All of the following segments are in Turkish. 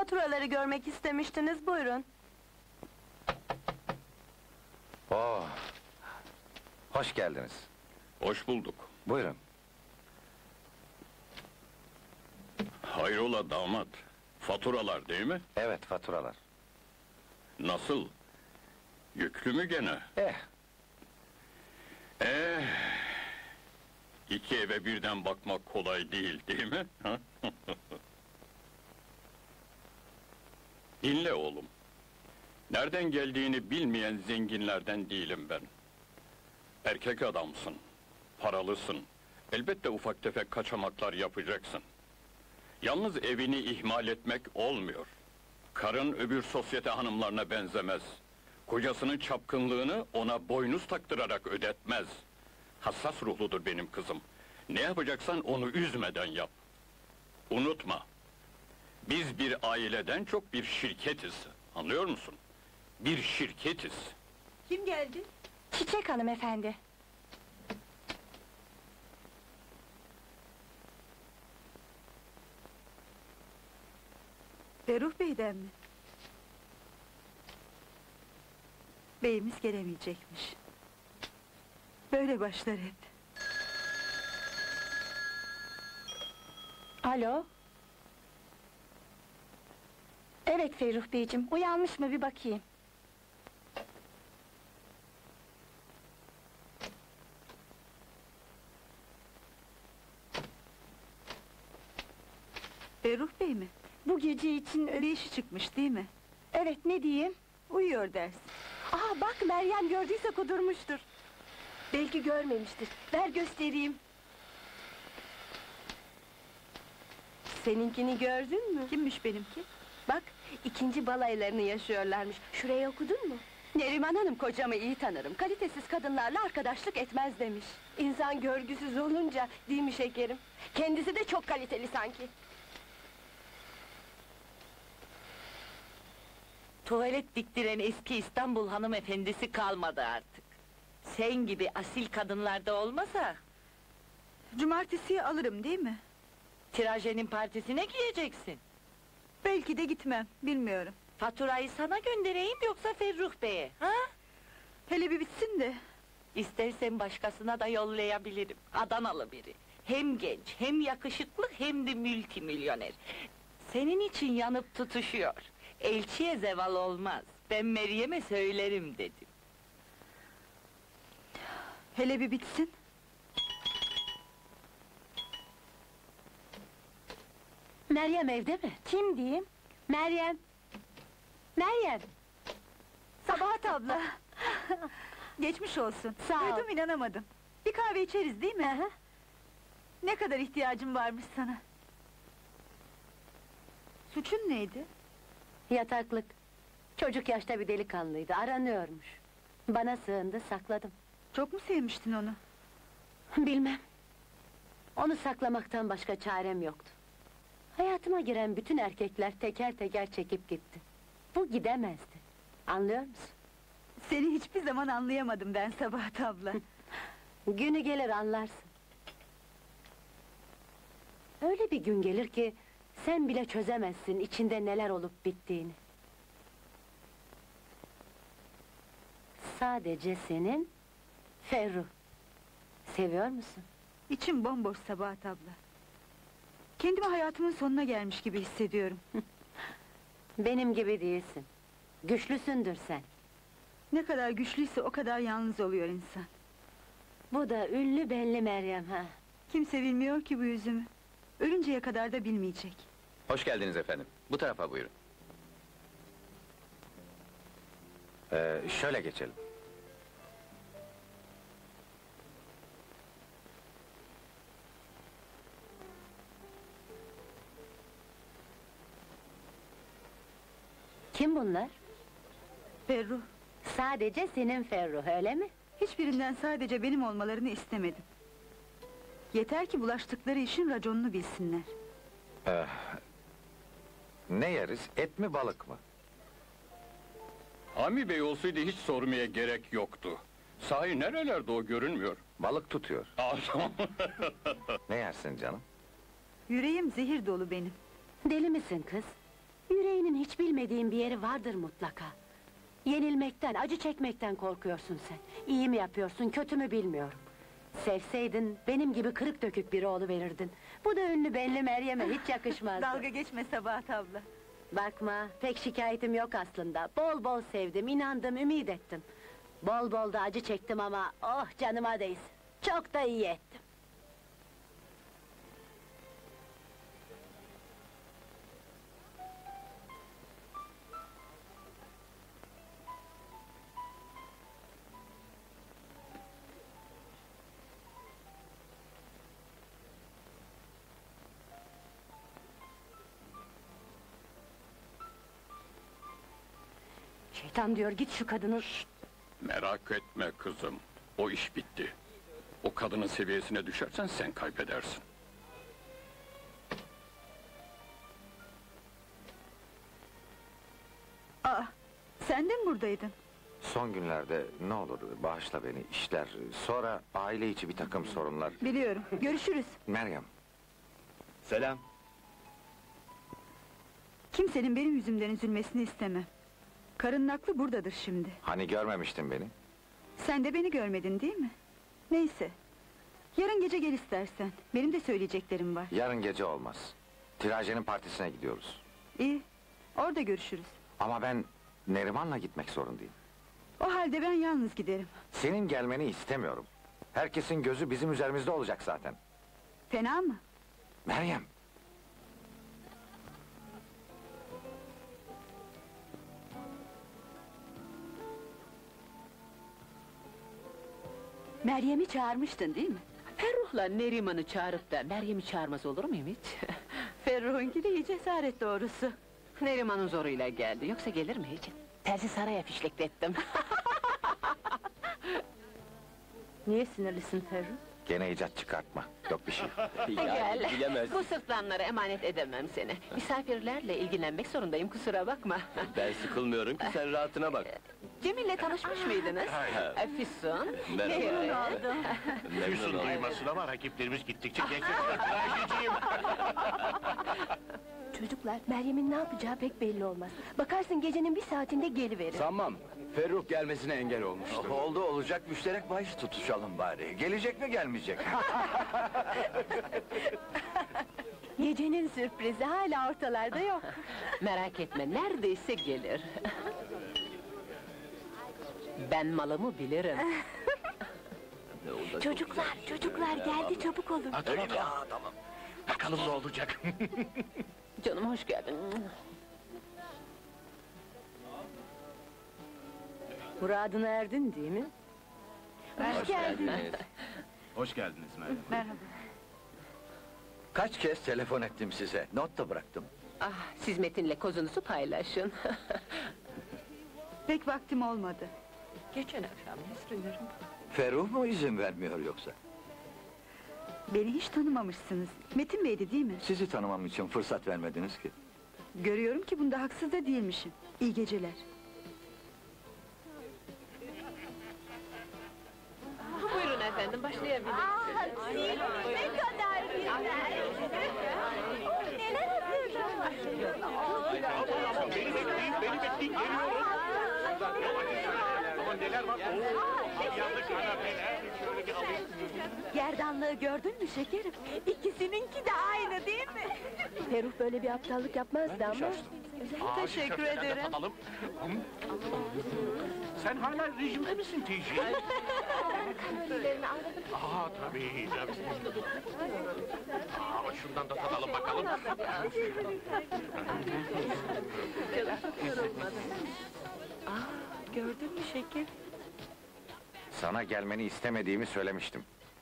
Faturaları görmek istemiştiniz, buyurun. Oo, hoş geldiniz. Hoş bulduk. Buyurun. Hayrola damat? Faturalar değil mi? Evet, faturalar. Nasıl? Yüklü mü gene? Eh, İki eve birden bakmak kolay değil mi? Ha? Dinle oğlum. Nereden geldiğini bilmeyen zenginlerden değilim ben. Erkek adamsın, paralısın. Elbette ufak tefek kaçamaklar yapacaksın. Yalnız evini ihmal etmek olmuyor. Karın öbür sosyete hanımlarına benzemez. Kocasının çapkınlığını ona boynuz taktırarak ödetmez. Hassas ruhludur benim kızım. Ne yapacaksan onu üzmeden yap. Unutma, biz bir aileden çok bir şirketiz. Anlıyor musun? Bir şirketiz. Kim geldi? Çiçek hanımefendi. Ferruh Bey'den mi? Beyimiz gelemeyecekmiş. Böyle başlar hep. Alo? Evet Ferruh Beyciğim, uyanmış mı bir bakayım. Ferruh Bey mi? Bu gece için Bir işi çıkmış değil mi? Evet, ne diyeyim? Uyuyor dersin. Aa bak, Meryem gördüyse kudurmuştur. Belki görmemiştir, ver göstereyim. Seninkini gördün mü? Kimmiş benimki? Bak, ikinci balaylarını yaşıyorlarmış. Şuraya okudun mu? Neriman Hanım, kocamı iyi tanırım. Kalitesiz kadınlarla arkadaşlık etmez demiş. İnsan görgüsüz olunca, değil mi şekerim? Kendisi de çok kaliteli sanki. Tuvalet diktiren eski İstanbul hanımefendisi kalmadı artık. Sen gibi asil kadınlarda olmasa... Cumartesiye alırım değil mi? ...Tirajenin partisine giyeceksin. Belki de gitmem, bilmiyorum. Faturayı sana göndereyim yoksa Ferruh Bey'e, ha? Hele bir bitsin de. İstersen başkasına da yollayabilirim, Adanalı biri. Hem genç, hem yakışıklı, hem de multimilyoner. Senin için yanıp tutuşuyor. Elçiye zeval olmaz, ben Meryem'e söylerim dedim. Hele bir bitsin. Meryem evde mi? Kim diyeyim? Meryem! Meryem! Sabahat abla! Geçmiş olsun. Sağ ol. Duydum, inanamadım. Bir kahve içeriz değil mi? Hı hı. Ne kadar ihtiyacım varmış sana. Suçun neydi? Yataklık. Çocuk yaşta bir delikanlıydı, aranıyormuş. Bana sığındı, sakladım. Çok mu sevmiştin onu? Bilmem. Onu saklamaktan başka çarem yoktu. Hayatıma giren bütün erkekler teker teker çekip gitti. Bu gidemezdi. Anlıyor musun? Seni hiçbir zaman anlayamadım ben Sabahat abla. Günü gelir anlarsın. Öyle bir gün gelir ki... ...sen bile çözemezsin içinde neler olup bittiğini. Sadece senin... Ferruh. Seviyor musun? İçim bomboş Sabahat abla. Kendimi hayatımın sonuna gelmiş gibi hissediyorum. Benim gibi değilsin. Güçlüsündür sen. Ne kadar güçlüyse o kadar yalnız oluyor insan. Bu da ünlü belli Meryem ha. Kimse bilmiyor ki bu yüzümü. Ölünceye kadar da bilmeyecek. hoş geldiniz efendim. Bu tarafa buyurun. Şöyle geçelim. Kim bunlar? Ferruh. Sadece senin Ferruh, öyle mi? Hiçbirinden sadece benim olmalarını istemedim. Yeter ki bulaştıkları işin raconunu bilsinler. Ne yeriz, et mi balık mı? Hami Bey olsaydı hiç sormaya gerek yoktu. Sahi nerelerde o görünmüyor? Balık tutuyor. Ah, Ne yersin canım? Yüreğim zehir dolu benim. Deli misin kız? Yüreğinin hiç bilmediğin bir yeri vardır mutlaka. Yenilmekten, acı çekmekten korkuyorsun sen. İyi mi yapıyorsun, kötü mü bilmiyorum. Sevseydin, benim gibi kırık dökük biri oluverirdin. Bu da ünlü belli Meryem'e hiç yakışmazdı. Dalga geçme Sabahat abla. Bakma, pek şikayetim yok aslında. Bol bol sevdim, inandım, ümit ettim. Bol bol da acı çektim ama, oh canıma değsin. Çok da iyi ettim. Şeytan diyor, git şu kadının... Merak etme kızım, o iş bitti. O kadının seviyesine düşersen sen kaybedersin. Aa, sen de mi buradaydın? Son günlerde ne olur bağışla beni, işler, sonra aile içi bir takım sorunlar. Biliyorum, görüşürüz. Meryem, Selam. Kimsenin benim yüzümden üzülmesini istemem. Karının aklı buradadır şimdi. hani görmemiştin beni? Sen de beni görmedin değil mi? Neyse. Yarın gece gel istersen. Benim de söyleyeceklerim var. Yarın gece olmaz. Tirajenin partisine gidiyoruz. İyi, orada görüşürüz. Ama ben Neriman'la gitmek zorundayım. O halde ben yalnız giderim. Senin gelmeni istemiyorum. Herkesin gözü bizim üzerimizde olacak zaten. Fena mı? Meryem, Meryem'i çağırmıştın değil mi? Ferruh'la Neriman'ı çağırıp da Meryem'i çağırmaz olur muyum hiç? Ferruh'unki de iyi cesaret doğrusu. Neriman'ın zoruyla geldi, yoksa gelir mi hiç? Terzi saraya fişleklettim. Niye sinirlisin Ferruh? gene icat çıkartma. Yok bir şey. Gel, bilemez. bu sırtlanlara emanet edemem seni. Misafirlerle ilgilenmek zorundayım, kusura bakma. Ben sıkılmıyorum ki, sen rahatına bak. Cemil'le tanışmış mıydınız? Füsun, Merhaba. Mehmet. Füsun duymasın ama rakiplerimiz gittikçe gençleşiyor. Tirajeciyim. Çocuklar, Meryem'in ne yapacağı pek belli olmaz. Bakarsın gecenin bir saatinde geliverir. Sanmam. Ferruh gelmesine engel olmuştur. Oldu olacak, müşterek bahis tutuşalım bari. Gelecek mi gelmeyecek? Gecenin sürprizi hala ortalarda yok. Merak etme, neredeyse gelir. Ben malımı bilirim. Çocuklar geldi, çabuk olun. Tamam. Bakalım ne olacak. Canım hoş geldin. Muradına erdin değil mi? Hoş geldin. Hoş geldiniz Meryem. Merhaba. Kaç kez telefon ettim size, not da bıraktım. Ah, siz Metin'le kozunuzu paylaşın. Pek vaktim olmadı. Geçen akşam Nesrinlerim. Ferruh mu izin vermiyor yoksa? Beni hiç tanımamışsınız. Metin Bey'di değil mi? Sizi tanımam için fırsat vermediniz ki. Görüyorum ki bunda haksız da değilmişim. İyi geceler. Buyurun efendim, başlayabiliriz. Ne kadar güzel! Neler Beni bekleyin, geliyorum. Ama neler var? Yanlış kanapeler. Şöyle bir alayım. Gerdanlığı gördün mü şekerim? İkisininki de aynı değil mi? Ferruh böyle bir aptallık yapmazdı ama... Teşekkür ederim. Sen hala rejimde misin Tiji? Tabii. Şundan da tadalım bakalım. Gördün mü şeker? Sana gelmeni istemediğimi söylemiştim.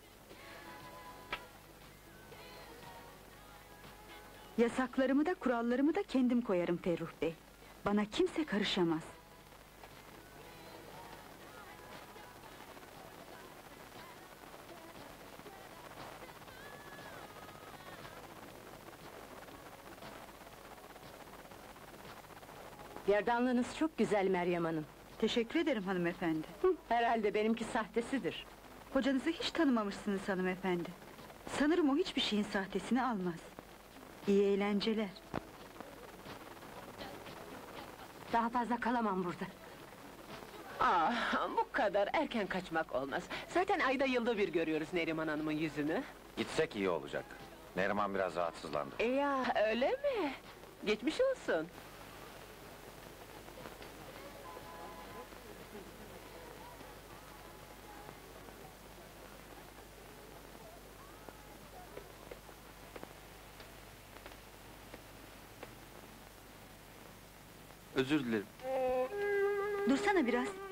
Yasaklarımı da kurallarımı da kendim koyarım Ferruh Bey. Bana kimse karışamaz. Gerdanlığınız çok güzel Meryem Hanım. Teşekkür ederim hanımefendi. Herhalde benimki sahtesidir. Kocanızı hiç tanımamışsınız hanımefendi. Sanırım o hiçbir şeyin sahtesini almaz. İyi eğlenceler. Daha fazla kalamam burada. Bu kadar erken kaçmak olmaz. Zaten ayda yılda bir görüyoruz Neriman Hanım'ın yüzünü. Gitsek iyi olacak. Neriman biraz rahatsızlandı. Ya öyle mi? Geçmiş olsun. Özür dilerim. Dursana biraz.